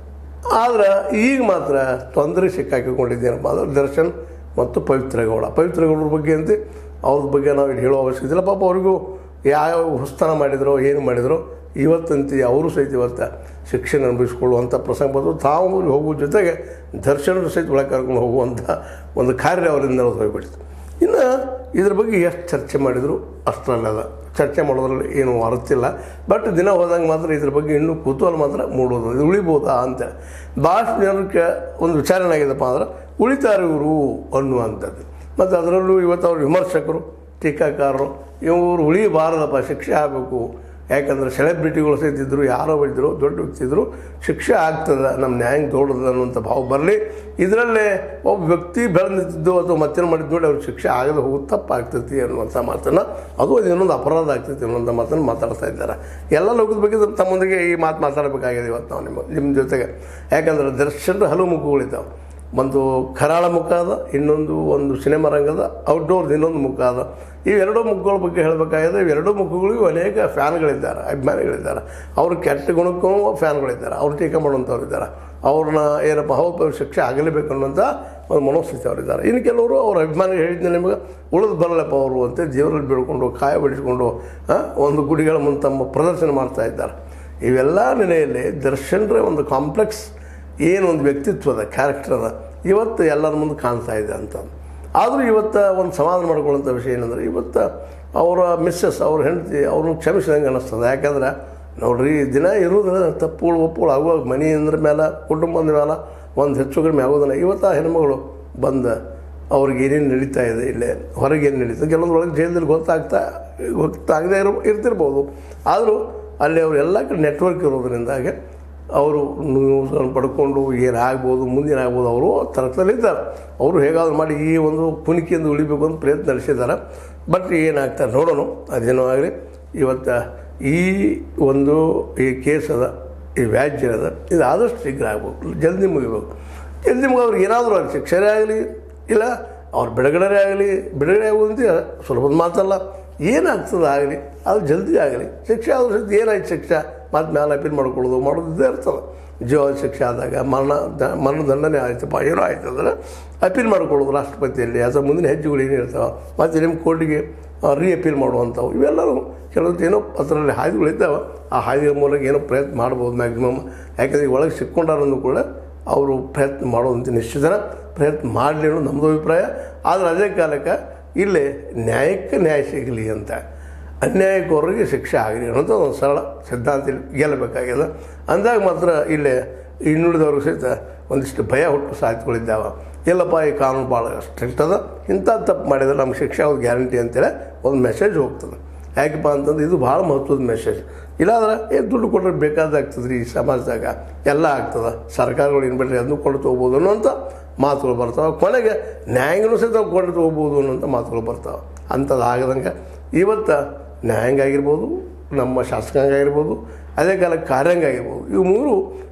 Speaker 1: ಆದರೆ ಈಗ ಮಾತ್ರ ತೊಂದರೆ ಸಿಕ್ಕಾಕಿಕೊಂಡಿದ್ದೇನಪ್ಪ ಅಂದ್ರೆ ದರ್ಶನ್ ಮತ್ತು ಪವಿತ್ರ ಗೌಡ. ಪವಿತ್ರ ಗೌಡರ ಬಗ್ಗೆ ಅಂತ ಅವ್ರ ಬಗ್ಗೆ ನಾವು ಇಲ್ಲಿ ಹೇಳೋ ಅವಶ್ಯಕತೆ ಇಲ್ಲ. ಪಾಪ ಅವ್ರಿಗೂ ಯಾವ ಹೊಸ್ತನ ಮಾಡಿದರೋ ಏನು ಮಾಡಿದರೋ ಇವತ್ತಂತೆ ಅವರು ಸಹಿತ ಇವತ್ತು ಶಿಕ್ಷಣ ಅನುಭವಿಸ್ಕೊಳ್ಳುವಂಥ ಪ್ರಸಂಗ ಬಂದು ತಾವು ಹೋಗುವ ಜೊತೆಗೆ ದರ್ಶನರು ಸಹಿತ ಒಳಗೆ ಕರ್ಕೊಂಡು ಹೋಗುವಂಥ ಒಂದು ಕಾರ್ಯ ಅವರಿಂದ ಹೋಗಿಬಿಡ್ತು. ಇನ್ನು ಇದ್ರ ಬಗ್ಗೆ ಎಷ್ಟು ಚರ್ಚೆ ಮಾಡಿದರು ಅಷ್ಟರಲ್ಲದ ಚರ್ಚೆ ಮಾಡೋದ್ರಲ್ಲಿ ಏನು ಅರ್ತಿಲ್ಲ. ಬಟ್ ದಿನ ಹೋದಂಗೆ ಮಾತ್ರ ಇದ್ರ ಬಗ್ಗೆ ಇನ್ನೂ ಕುತೂಹಲ ಮಾತ್ರ ಮೂಡೋದು, ಇದು ಉಳಿಬೋದಾ ಅಂತ ಭಾಳಷ್ಟು ಜನಕ್ಕೆ ಒಂದು ವಿಚಾರಣೆ ಆಗಿದೆಪ್ಪ ಅಂದ್ರೆ ಉಳಿತಾರೆ ಇವರು ಅನ್ನುವಂಥದ್ದು. ಮತ್ತು ಅದರಲ್ಲೂ ಇವತ್ತು ಅವ್ರ ವಿಮರ್ಶಕರು ಟೀಕಾಕಾರರು ಇವರು ಉಳಿಬಾರದಪ್ಪ, ಶಿಕ್ಷೆ ಆಗಬೇಕು, ಯಾಕಂದರೆ ಸೆಲೆಬ್ರಿಟಿಗಳು ಸಹಿತಿದ್ರು, ಯಾರೋ ಇದ್ದರು, ದೊಡ್ಡ ವ್ಯಕ್ತಿದ್ರು, ಶಿಕ್ಷೆ ಆಗ್ತದೆ, ನಮ್ಮ ನ್ಯಾಯ ದೊಡ್ಡದು ಅನ್ನುವಂಥ ಭಾವ ಬರಲಿ. ಇದರಲ್ಲೇ ಒಬ್ಬ ವ್ಯಕ್ತಿ ಬೆಳೆದಿದ್ದು ಅಥವಾ ಮತ್ತೇನು ಮಾಡಿದ್ದು ನೋಡಿ ಅವ್ರಿಗೆ ಶಿಕ್ಷೆ ಆಗದೆ ಹೋಗೋದು ತಪ್ಪಾಗ್ತೈತಿ ಅನ್ನುವಂಥ ಮಾತನ್ನು, ಅದು ಅದು ಇನ್ನೊಂದು ಅಪರಾಧ ಆಗ್ತೈತಿ ಅನ್ನುವಂಥ ಮಾತನ್ನು ಮಾತಾಡ್ತಾ ಇದ್ದಾರೆ. ಎಲ್ಲ ಲೋಕದ ಬಗ್ಗೆ ತಮ್ಮೊಂದಿಗೆ ಈ ಮಾತು ಮಾತಾಡಬೇಕಾಗಿದೆ ಇವತ್ತು ನಾವು ನಿಮ್ಮ ನಿಮ್ಮ ಜೊತೆಗೆ. ಯಾಕಂದರೆ ದರ್ಶನದ ಹಲವು ಮುಖಗಳಿದ್ದಾವೆ. ಒಂದು ಕರಾಳ ಮುಖ ಅದ, ಇನ್ನೊಂದು ಒಂದು ಸಿನಿಮಾ ರಂಗದ ಔಟ್ಡೋರ್ದು ಇನ್ನೊಂದು ಮುಖ ಅದ. ಇವೆರಡೂ ಮುಖಗಳ ಬಗ್ಗೆ ಹೇಳಬೇಕಾಗಿದೆ. ಇವೆರಡೂ ಮುಖಗಳಿಗೂ ಅನೇಕ ಫ್ಯಾನ್ಗಳಿದ್ದಾರೆ, ಅಭಿಮಾನಿಗಳಿದ್ದಾರೆ. ಅವ್ರ ಕೆಟ್ಟ ಗುಣಕ್ಕೂ ಫ್ಯಾನ್ಗಳಿದ್ದಾರೆ, ಅವ್ರು ಟೀಕೆ ಮಾಡುವಂಥವ್ರು ಇದ್ದಾರೆ. ಅವ್ರನ್ನ ಏನಪ್ಪ ಹೌದು ಶಿಕ್ಷೆ ಆಗಲೇಬೇಕು ಅನ್ನೋಂಥ ಒಂದು ಮನೋಸ್ಥಿತಿ ಅವರಿದ್ದಾರೆ. ಇನ್ನು ಕೆಲವರು ಅವ್ರ ಅಭಿಮಾನಿಗಳು ಹೇಳಿದ್ದೆ ನಿಮಗೆ ಉಳಿದು ಬರಲ್ಲಪ್ಪ ಅವರು ಅಂತ ಜೀವನದಲ್ಲಿ ಬೀಳ್ಕೊಂಡು ಕಾಯ ಬಿಡಿಸ್ಕೊಂಡು ಒಂದು ಗುಡಿಗಳ ಮುಂದೆ ತಮ್ಮ ಪ್ರದರ್ಶನ ಮಾಡ್ತಾ ಇದ್ದಾರೆ. ಇವೆಲ್ಲ ನೆಲೆಯಲ್ಲಿ ದರ್ಶನರ ಒಂದು ಕಾಂಪ್ಲೆಕ್ಸ್ ಏನು ಒಂದು ವ್ಯಕ್ತಿತ್ವದ ಕ್ಯಾರೆಕ್ಟರ್ ಅದ ಇವತ್ತು ಎಲ್ಲರ ಮುಂದೆ ಕಾಣ್ತಾ ಇದೆ ಅಂತ. ಆದರೂ ಇವತ್ತು ಒಂದು ಸಮಾಧಾನ ಮಾಡ್ಕೊಳ್ಳೋಂಥ ವಿಷಯ ಏನಂದರೆ ಇವತ್ತು ಅವರ ಮಿಸ್ಸಸ್ ಅವ್ರ ಹೆಂಡತಿ ಅವ್ರನ್ನ ಕ್ಷಮಿಸಿದಂಗೆ ಅನ್ನಿಸ್ತದೆ. ಯಾಕಂದ್ರೆ ನೋಡ್ರಿ ದಿನ ಇರೋದ್ರ ತಪ್ಪುಗಳು ಒಪ್ಪುಗಳು ಆಗುವಾಗ ಮನೆ ಅಂದ್ರ ಮೇಲೆ ಕುಟುಂಬದ ಮೇಲೆ ಒಂದು ಹೆಚ್ಚು ಕಡಿಮೆ ಆಗೋದಿಲ್ಲ. ಇವತ್ತು ಆ ಹೆಣ್ಮಗಳು ಬಂದು ಅವ್ರಿಗೆ ಏನೇನು ನಡೀತಾ ಇದೆ, ಇಲ್ಲೇ ಹೊರಗೆ ಏನು ನಡೀತದೆ, ಕೆಲವೊಂದು ಒಳಗೆ ಜೈಲಲ್ಲಿ ಗೊತ್ತಾಗ್ತಾ ಗೊತ್ತಾಗದೇ ಇರೋ ಇರ್ತಿರ್ಬೋದು. ಆದರೂ ಅಲ್ಲಿ ಅವರು ಎಲ್ಲ ಕಡೆ ನೆಟ್ವರ್ಕ್ ಇರೋದ್ರಿಂದಾಗೆ ಅವರು ನ್ಯೂಸ್ಗಳನ್ನು ಪಡ್ಕೊಂಡು ಏನಾಗ್ಬೋದು ಮುಂದೇನಾಗ್ಬೋದು ಅವರು ತರತಲ್ಲಿದ್ದಾರೆ. ಅವರು ಹೇಗಾದರೂ ಮಾಡಿ ಈ ಒಂದು ಕುಣಿಕೆಯಿಂದ ಉಳಿಬೇಕು ಅಂತ ಪ್ರಯತ್ನ ನಡೆಸಿದ್ದಾರೆ. ಬಟ್ ಏನಾಗ್ತಾರೆ ನೋಡೋಣ, ಅದೇನೋ ಆಗಲಿ. ಇವತ್ತು ಈ ಒಂದು ಈ ಕೇಸ್ ಅದ, ಈ ವ್ಯಾಜ್ಯ ಅದ, ಇದು ಆದಷ್ಟು ಶೀಘ್ರ ಆಗ್ಬೇಕು, ಜಲ್ದಿ ಮುಗಿಬೇಕು. ಜಲ್ದಿ ಮುಗಿ ಅವ್ರಿಗೆ ಏನಾದರೂ ಆಗಲಿ, ಶಿಕ್ಷೆ ಆಗಲಿ ಇಲ್ಲ ಅವ್ರು ಬಿಡುಗಡೆ ಆಗಲಿ, ಬಿಡುಗಡೆ ಆಗೋದಂತ ಸುಲಭದ ಮಾತಲ್ಲ. ಏನಾಗ್ತದೆ ಆಗಲಿ, ಅದು ಜಲ್ದಿ ಆಗಲಿ. ಶಿಕ್ಷೆ ಆದರೂ ಸಹಿತ ಏನಾಯ್ತು ಶಿಕ್ಷೆ ಮತ್ತು ಮೇಲೆ ಅಪೀಲ್ ಮಾಡ್ಕೊಳ್ಳೋದು ಮಾಡೋದು ಇದ್ದೇ ಇರ್ತದೆ. ಜೀವಾವಧಿ ಶಿಕ್ಷೆ ಆದಾಗ ಮರಣ ದ ಮರಣದಂಡನೆ ಆಯ್ತಪ್ಪ ಏನೋ ಆಯ್ತು ಅಂದರೆ ಅಪೀಲ್ ಮಾಡ್ಕೊಳ್ಳೋದು ರಾಷ್ಟ್ರಪತಿಯಲ್ಲಿ, ಅಥವಾ ಮುಂದಿನ ಹೆಜ್ಜೆಗಳು ಏನಿರ್ತಾವೆ, ಮತ್ತು ನಿಮ್ಮ ಕೋರ್ಟಿಗೆ ರೀ ಅಪೀಲ್ ಮಾಡುವಂಥವು ಇವೆಲ್ಲರೂ ಕೆಲವೊಂದು ಏನೋ ಅದರಲ್ಲಿ ಹಾದಿಗಳಿದ್ದಾವೆ. ಆ ಹಾದಿಗಳ ಮೂಲಕ ಏನೋ ಪ್ರಯತ್ನ ಮಾಡ್ಬೋದು ಮ್ಯಾಕ್ಸಿಮಮ್. ಯಾಕಂದರೆ ಒಳಗೆ ಸಿಕ್ಕೊಂಡಾರಂದು ಕೂಡ ಅವರು ಪ್ರಯತ್ನ ಮಾಡೋದಂತ ನಿಶ್ಚಿತನ ಪ್ರಯತ್ನ ಮಾಡಲಿ ಅನ್ನೋದು ನಮ್ಮದು ಅಭಿಪ್ರಾಯ. ಆದರೆ ಅದೇ ಕಾಲಕ್ಕೆ ಇಲ್ಲೇ ನ್ಯಾಯಕ್ಕೆ ನ್ಯಾಯ ಸಿಗಲಿ ಅಂತ, ಅನ್ಯಾಯಕೋರರಿಗೆ ಶಿಕ್ಷೆ ಆಗಲಿ ಅನ್ನೋಂಥ ಒಂದು ಸರಳ ಸಿದ್ಧಾಂತ ಗೆಲ್ಲಬೇಕಾಗಿದೆ. ಅಂದಾಗ ಮಾತ್ರ ಇಲ್ಲೇ ಇನ್ನುಳಿದವ್ರಿಗೆ ಸಹಿತ ಒಂದಿಷ್ಟು ಭಯ ಹುಟ್ಟು ಸಾಧ್ಯತೆಗಳಿದ್ದಾವೆ. ಎಲ್ಲಪ್ಪ ಈ ಕಾನೂನು ಭಾಳ ಸ್ಟ್ರಿಕ್ಟ್ ಅದ, ಇಂಥ ತಪ್ಪು ಮಾಡಿದರೆ ನಮ್ಗೆ ಶಿಕ್ಷೆ ಆಗೋದು ಗ್ಯಾರಂಟಿ ಅಂತೇಳಿ ಒಂದು ಮೆಸೇಜ್ ಹೋಗ್ತದೆ. ಯಾಕಪ್ಪ ಅಂತಂದ್ರೆ ಇದು ಭಾಳ ಮಹತ್ವದ ಮೆಸೇಜ್. ಇಲ್ಲಾಂದ್ರೆ ಏನು ದುಡ್ಡು ಕೊಟ್ಟರೆ ಬೇಕಾದಾಗ್ತದೆ ರೀ ಈ ಸಮಾಜದಾಗ, ಎಲ್ಲ ಆಗ್ತದೆ, ಸರ್ಕಾರಗಳು ಏನು ಬಿಟ್ಟರೆ ಅದನ್ನು ಕೊಂಡು ತೊಗೋಬೋದು ಅನ್ನೋಂಥ ಮಾತುಗಳು ಬರ್ತಾವೆ. ಕೊನೆಗೆ ನ್ಯಾಯಾಂಗನೂ ಸಹಿತ ಕೊಂಡು ತೊಗೋಬೋದು ಅನ್ನೋಂಥ ಮಾತುಗಳು ಬರ್ತಾವೆ. ಅಂಥದ್ದು ಆಗದಂಗೆ ಇವತ್ತು ನ್ಯಾಯಾಂಗ ಆಗಿರ್ಬೋದು, ನಮ್ಮ ಶಾಸಕಾಂಗ ಆಗಿರ್ಬೋದು, ಅದೇ ಕಾಲಕ್ಕೆ ಕಾರ್ಯಾಂಗ ಆಗಿರ್ಬೋದು, ಇವು ಮೂರು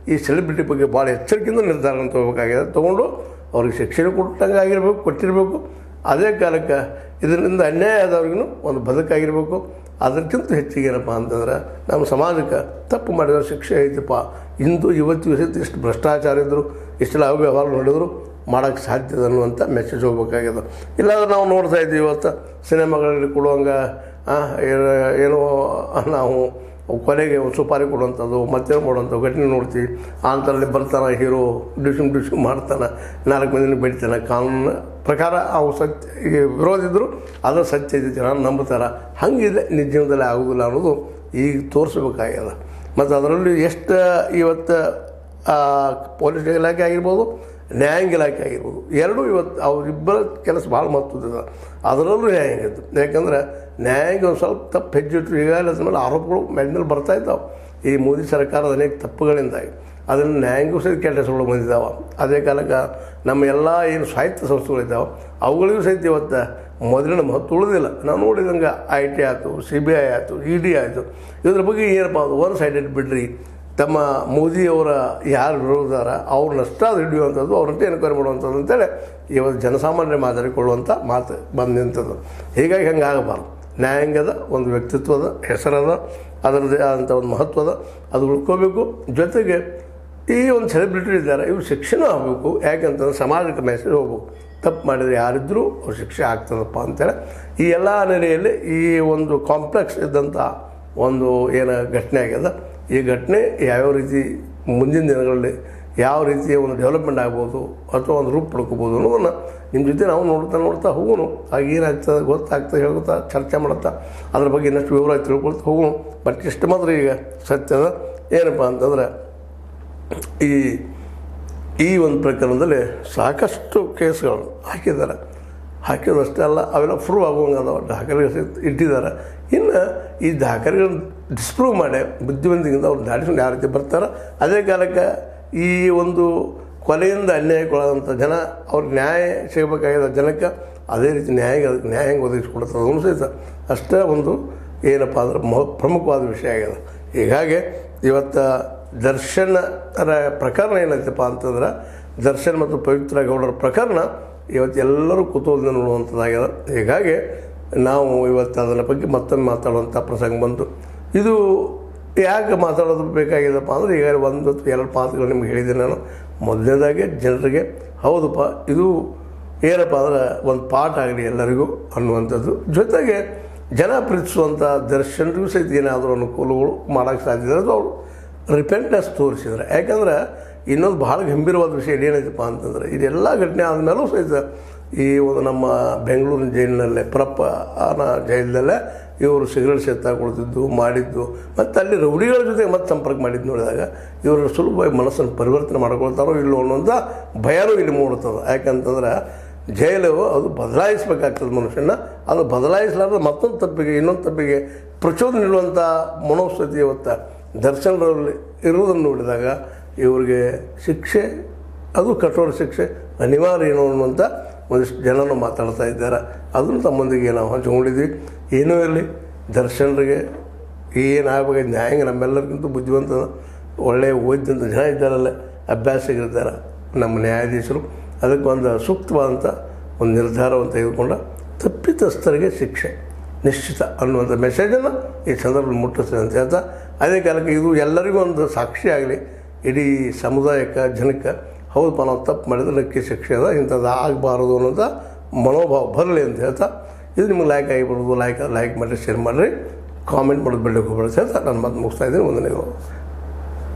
Speaker 1: ಈ ಸೆಲೆಬ್ರಿಟಿ ಬಗ್ಗೆ ಭಾಳ ಎಚ್ಚರಿಕೆಯಿಂದ ನಿರ್ಧಾರ ತೊಗೋಬೇಕಾಗಿದೆ. ತೊಗೊಂಡು ಅವ್ರಿಗೆ ಶಿಕ್ಷಣ ಕೊಟ್ಟಂಗೆ ಆಗಿರಬೇಕು, ಕೊಟ್ಟಿರಬೇಕು. ಅದೇ ಕಾಲಕ್ಕೆ ಇದರಿಂದ ಅನ್ಯಾಯ ಆದವ್ರಿಗೂ ಒಂದು ಬದುಕಾಗಿರಬೇಕು. ಅದಕ್ಕಿಂತ ಹೆಚ್ಚಿಗೆ ಏನಪ್ಪ ಅಂತಂದ್ರೆ ನಮ್ಮ ಸಮಾಜಕ್ಕೆ ತಪ್ಪು ಮಾಡಿದ ಶಿಕ್ಷೆ ಐತಪ್ಪ. ಇಂದು ಇವತ್ತು ಸಹಿತ ಇಷ್ಟು ಭ್ರಷ್ಟಾಚಾರ ಇದ್ದರು, ಇಷ್ಟೆಲ್ಲ ಅವ್ಯವಹಾರ ನಡೆದ್ರು ಮಾಡೋಕ್ಕೆ ಸಾಧ್ಯದ ಅನ್ನುವಂಥ ಮೆಸೇಜ್ ಹೋಗ್ಬೇಕಾಗ್ಯದ. ಇಲ್ಲಾಂದ್ರೆ ನಾವು ನೋಡ್ತಾ ಇದ್ದೀವಿ ಇವತ್ತು ಸಿನಿಮಾಗಳಲ್ಲಿ ಕೊಡುವಂಗೆ ಏನೋ ನಾವು ಕೊನೆಗೆ ಒಂದು ಸುಪಾರಿ ಕೊಡುವಂಥದ್ದು, ಮತ್ತೇನು ಮಾಡುವಂಥದ್ದು ಘಟನೆ ನೋಡ್ತೀವಿ. ಅಂಥಲ್ಲಿ ಬರ್ತಾನೆ ಹೀರೋ ಡಿಶ್ಯೂಮ್ ಡಿಶ್ಯೂಮ್ ಮಾಡ್ತಾನೆ, ನಾಲ್ಕು ಮಂದಿನ ಬೆಳಿತಾನೆ. ಕಾನೂನು ಪ್ರಕಾರ ಅವು ಸತ್ಯ ಈಗ ವಿರೋಧಿದ್ರು ಅದು ಸತ್ಯ ಇದೆ, ಜನ ನಂಬುತ್ತಾರೆ. ಹಂಗಿದೆ ನಿಜ ಜೀವನದಲ್ಲಿ ಆಗೋದಿಲ್ಲ ಅನ್ನೋದು ಈಗ ತೋರಿಸ್ಬೇಕಾಗ್ಯದ. ಮತ್ತು ಅದರಲ್ಲಿ ಎಷ್ಟು ಇವತ್ತು ಪೊಲೀಸ್ ಇಲಾಖೆ ಆಗಿರ್ಬೋದು, ನ್ಯಾಯಾಂಗ ಇಲಾಖೆ ಆಗಿರ್ಬೋದು, ಎರಡೂ ಇವತ್ತು ಅವರಿಬ್ಬರ ಕೆಲಸ ಭಾಳ ಮಹತ್ವದ. ಅದರಲ್ಲೂ ನ್ಯಾಯಾಂಗ ಇತ್ತು. ಯಾಕಂದ್ರೆ ನ್ಯಾಯಾಂಗ ಒಂದು ಸ್ವಲ್ಪ ತಪ್ಪು ಹೆಜ್ಜಿಟ್ಟು ಈಗಾಗಲೇ ಅದ್ರ ಮೇಲೆ ಆರೋಪಗಳು ಮೇಲೆ ಮೇಲೆ ಬರ್ತಾ ಇದ್ದಾವೆ. ಈ ಮೋದಿ ಸರ್ಕಾರದ ಅನೇಕ ತಪ್ಪುಗಳಿಂದಾಗಿ ಅದನ್ನು ನ್ಯಾಯಾಂಗೂ ಸಹಿತ ಕೆಟ್ಟ ಹೆಸರುಗಳು ಬಂದಿದ್ದಾವೆ. ಅದೇ ಕಾಲಕ್ಕೆ ನಮ್ಮ ಎಲ್ಲ ಏನು ಸಾಹಿತ್ಯ ಸಂಸ್ಥೆಗಳಿದ್ದಾವೆ ಅವುಗಳಿಗೂ ಸಹಿತ ಇವತ್ತು ಮೊದಲಿನ ಮಹತ್ವ ಉಳಿದಿಲ್ಲ. ನಾವು ನೋಡಿದಂಗೆ ಐ ಟಿ ಆಯಿತು, ಸಿ ಬಿ ಐ ಆಯಿತು, ಇ ಡಿ ಆಯಿತು. ಇದ್ರ ಬಗ್ಗೆ ಏನಪ್ಪ ಅದು ಒನ್ ಸೈಡೆಡ್ ಬಿಡ್ರಿ. ತಮ್ಮ ಮೋದಿಯವರ ಯಾರು ವಿರೋಧಾರ ಅವ್ರನ್ನಷ್ಟ ಅದು ಹಿಡಿಯುವಂಥದ್ದು, ಅವ್ರನ್ನೇ ಎನ್ಕ್ವೈರಿ ಮಾಡುವಂಥದ್ದು ಅಂತೇಳಿ ಇವತ್ತು ಜನಸಾಮಾನ್ಯರು ಮಾತಾಡಿಕೊಳ್ಳುವಂಥ ಮಾತು ಬಂದು ನಿಂತದ್ದು. ಹೀಗಾಗಿ ಹಂಗೆ ಆಗಬಾರ್ದು. ನ್ಯಾಯಾಂಗದ ಒಂದು ವ್ಯಕ್ತಿತ್ವದ ಹೆಸರದ, ಅದರದ್ದೇ ಆದಂಥ ಒಂದು ಮಹತ್ವದ, ಅದು ಉಳ್ಕೋಬೇಕು. ಜೊತೆಗೆ ಈ ಒಂದು ಸೆಲೆಬ್ರಿಟಿ ಇದ್ದಾರೆ, ಇವ್ರು ಶಿಕ್ಷಣ ಆಗಬೇಕು. ಯಾಕೆಂತಂದ್ರೆ ಸಮಾಜಕ್ಕೆ ಮೆಸೇಜ್ ಹೋಗ್ಬೇಕು. ತಪ್ಪು ಮಾಡಿದರೆ ಯಾರಿದ್ದರೂ ಅವ್ರು ಶಿಕ್ಷೆ ಆಗ್ತದಪ್ಪ ಅಂತೇಳಿ ಈ ಎಲ್ಲ ನೆಲೆಯಲ್ಲಿ ಈ ಒಂದು ಕಾಂಪ್ಲೆಕ್ಸ್ ಇದ್ದಂಥ ಒಂದು ಏನು ಘಟನೆ ಆಗ್ಯದ, ಈ ಘಟನೆ ಯಾವ್ಯಾವ ರೀತಿ ಮುಂದಿನ ದಿನಗಳಲ್ಲಿ ಯಾವ ರೀತಿಯ ಒಂದು ಡೆವಲಪ್ಮೆಂಟ್ ಆಗ್ಬೋದು ಅಥವಾ ಒಂದು ರೂಪ ಪಡ್ಕೋಬೋದು ಅನ್ನೋದನ್ನು ನಿಮ್ಮ ಜೊತೆ ನಾವು ನೋಡ್ತಾ ನೋಡ್ತಾ ಹೋಗೋಣ. ಆಗ ಏನಾಗ್ತದೆ ಗೊತ್ತಾಗ್ತದೆ, ಹೇಳ್ಕೊತಾ ಚರ್ಚೆ ಮಾಡುತ್ತಾ ಅದ್ರ ಬಗ್ಗೆ ಇನ್ನಷ್ಟು ವಿವರ ತಿಳ್ಕೊಳ್ತಾ ಹೋಗೋಣ. ಬಟ್ ಇಷ್ಟು ಮಾತ್ರ ಈಗ ಸತ್ಯದ ಏನಪ್ಪ ಅಂತಂದ್ರೆ ಈ ಈ ಒಂದು ಪ್ರಕರಣದಲ್ಲಿ ಸಾಕಷ್ಟು ಕೇಸ್ಗಳು ಹಾಕಿದ್ದಾರೆ. ಹಾಕಿದಷ್ಟೇ ಅಲ್ಲ, ಅವೆಲ್ಲ ಪ್ರೂವ್ ಆಗುವಂಗೆ ಅದಾವ, ದಾಖಲೆಗಳು ಇಟ್ಟಿದ್ದಾರೆ. ಇನ್ನು ಈ ದಾಖಲೆಗಳನ್ನ ಡಿಸ್ಪ್ರೂವ್ ಮಾಡಿ ಬುದ್ಧಿವಂತಿಕೆಯಿಂದ ಅವ್ರು ದಾಟಿಸ್ಕೊಂಡು ಯಾವ ರೀತಿ ಬರ್ತಾರೆ. ಅದೇ ಕಾಲಕ್ಕೆ ಈ ಒಂದು ಕೊಲೆಯಿಂದ ಅನ್ಯಾಯಕ್ಕೊಳದಂಥ ಜನ ಅವ್ರಿಗೆ ನ್ಯಾಯ ಸಿಗಬೇಕಾಗಿದ್ದ ಜನಕ್ಕೆ ಅದೇ ರೀತಿ ನ್ಯಾಯ ಅದಕ್ಕೆ ನ್ಯಾಯ ಒದಗಿಸ್ಕೊಡ್ತದೆ. ಅದನ್ನು ಸಹಿತ ಅಷ್ಟೇ ಒಂದು ಏನಪ್ಪ ಅಂದ್ರೆ ಮಹ ಪ್ರಮುಖವಾದ ವಿಷಯ ಆಗಿದೆ. ಹೀಗಾಗಿ ಇವತ್ತು ದರ್ಶನರ ಪ್ರಕರಣ ಏನೈತಪ್ಪ ಅಂತಂದ್ರೆ, ದರ್ಶನ್ ಮತ್ತು ಪವಿತ್ರ ಗೌಡರ ಪ್ರಕರಣ ಇವತ್ತು ಎಲ್ಲರೂ ಕುತೂಹಲದಿಂದ ನೋಡುವಂಥದ್ದಾಗಿದೆ. ಹೀಗಾಗಿ ನಾವು ಇವತ್ತು ಅದರ ಬಗ್ಗೆ ಮತ್ತೊಮ್ಮೆ ಮಾತಾಡುವಂಥ ಪ್ರಸಂಗ ಬಂತು. ಇದು ಯಾಕೆ ಮಾತಾಡೋದು ಬೇಕಾಗಿದೆಪ್ಪ ಅಂದರೆ, ಈಗ ಒಂದು ಎರಡು ಮಾತುಗಳು ನಿಮ್ಗೆ ಹೇಳಿದ್ದೀನಿ ನಾನು. ಮೊದಲನೇದಾಗಿ ಜನರಿಗೆ ಹೌದಪ್ಪ ಇದು ಏನಪ್ಪ ಅಂದ್ರೆ ಒಂದು ಪಾಠ ಆಗಲಿ ಎಲ್ಲರಿಗೂ ಅನ್ನುವಂಥದ್ದು. ಜೊತೆಗೆ ಜನ ಪ್ರೀತಿಸುವಂಥ ದರ್ಶನರಿಗೂ ಸಹಿತ ಏನಾದರೂ ಅನುಕೂಲಗಳು ಮಾಡೋಕ್ಕೆ ಸಾಧ್ಯ ಅದು ಅವರು ರಿಪೆಂಟೆನ್ಸ್ ತೋರಿಸಿದ್ರೆ. ಯಾಕಂದ್ರೆ ಇನ್ನೊಂದು ಭಾಳ ಗಂಭೀರವಾದ ವಿಷಯ ಏನೈತಪ್ಪ ಅಂತಂದರೆ, ಇದೆಲ್ಲ ಘಟನೆ ಆದಮೇಲೂ ಸಹಿತ ಈ ಒಂದು ನಮ್ಮ ಬೆಂಗಳೂರಿನ ಜೈಲಿನಲ್ಲೇ ಪ್ರಪ್ಪನ ಜೈಲಲ್ಲೇ ಇವರು ಸಿಗರೇಟ್ ಸೇತಾ ಕೊಡ್ತಿದ್ದು ಮಾಡಿದ್ದು, ಮತ್ತು ಅಲ್ಲಿ ರೌಡಿಗಳ ಜೊತೆ ಮತ್ತೆ ಸಂಪರ್ಕ ಮಾಡಿದ್ದು ನೋಡಿದಾಗ ಇವರು ಸುಲಭವಾಗಿ ಮನಸ್ಸನ್ನು ಪರಿವರ್ತನೆ ಮಾಡ್ಕೊಳ್ತಾರೋ ಇಲ್ಲೋ ಅನ್ನೋಂಥ ಭಯನೂ ಇಲ್ಲಿ ಮೂಡುತ್ತದೆ. ಯಾಕಂತಂದ್ರೆ ಜೈಲು ಅದು ಬದಲಾಯಿಸಬೇಕಾಗ್ತದೆ ಮನುಷ್ಯನ. ಅದು ಬದಲಾಯಿಸಲಾರ್ದು ಮತ್ತೊಂದು ತಪ್ಪಿಗೆ ಇನ್ನೊಂದು ತಪ್ಪಿಗೆ ಪ್ರಚೋದನೆ ನೀಡುವಂಥ ಮನೋಸ್ಥಿತಿ ಇವತ್ತು ದರ್ಶನರಲ್ಲಿ ಇರುವುದನ್ನು ನೋಡಿದಾಗ ಇವರಿಗೆ ಶಿಕ್ಷೆ, ಅದು ಕಠೋರ ಶಿಕ್ಷೆ ಅನಿವಾರ್ಯ ಏನೋ ಅನ್ನುವಂಥ ಒಂದಿಷ್ಟು ಜನರು ಮಾತಾಡ್ತಾ ಇದ್ದಾರೆ. ಅದನ್ನು ತಮ್ಮೊಂದಿಗೆ ನಾವು ಹಂಚ್ಕೊಂಡಿದ್ವಿ. ಏನೂ ಇರಲಿ, ದರ್ಶನರಿಗೆ ಏನಾಗಬೇಕು ನ್ಯಾಯಾಂಗ ನಮ್ಮೆಲ್ಲರಿಗಿಂತ ಬುದ್ಧಿವಂತ ಒಳ್ಳೆಯ ಓದಿದಂಥ ಜನ ಇದ್ದಾರಲ್ಲ, ಅಭ್ಯಾಸಗಿರ್ತಾರೆ ನಮ್ಮ ನ್ಯಾಯಾಧೀಶರು. ಅದಕ್ಕೆ ಒಂದು ಸೂಕ್ತವಾದಂಥ ಒಂದು ನಿರ್ಧಾರವನ್ನು ತೆಗೆದುಕೊಂಡ ತಪ್ಪಿತಸ್ಥರಿಗೆ ಶಿಕ್ಷೆ ನಿಶ್ಚಿತ ಅನ್ನುವಂಥ ಮೆಸೇಜನ್ನು ಈ ಸಂದರ್ಭದಲ್ಲಿ ಮುಟ್ಟಿಸ್ತದೆ ಅಂತ ಹೇಳ್ತಾ, ಅದೇ ಕಾಲಕ್ಕೆ ಇದು ಎಲ್ಲರಿಗೂ ಒಂದು ಸಾಕ್ಷಿ ಆಗಲಿ, ಇಡೀ ಸಮುದಾಯಕ್ಕೆ ಜನಕ್ಕೆ ಹೌದಪ್ಪ ನಾವು ತಪ್ಪು ಮಾಡಿದ್ರೆ ನಕ್ಕೆ ಶಿಕ್ಷೆ ಅದ, ಇಂಥದ್ದು ಆಗಬಾರದು ಅನ್ನೋಂಥ ಮನೋಭಾವ ಬರಲಿ ಅಂತ ಹೇಳ್ತಾ, ಇದು ನಿಮ್ಗೆ ಲೈಕ್ ಆಗಿಬಿಡೋದು, ಲೈಕ್ ಲೈಕ್ ಮಾಡಿರಿ, ಶೇರ್ ಮಾಡಿರಿ, ಕಾಮೆಂಟ್ ಮಾಡೋದು ಬೆಳಗ್ಗೆ ಹೋಗ್ಬೇಡ ಅಂತ ಹೇಳ್ತಾ ನಾನು ಮತ್ತೆ ಮುಗಿಸ್ತಾ ಇದ್ದೀನಿ. ವಂದನೆಗಳು.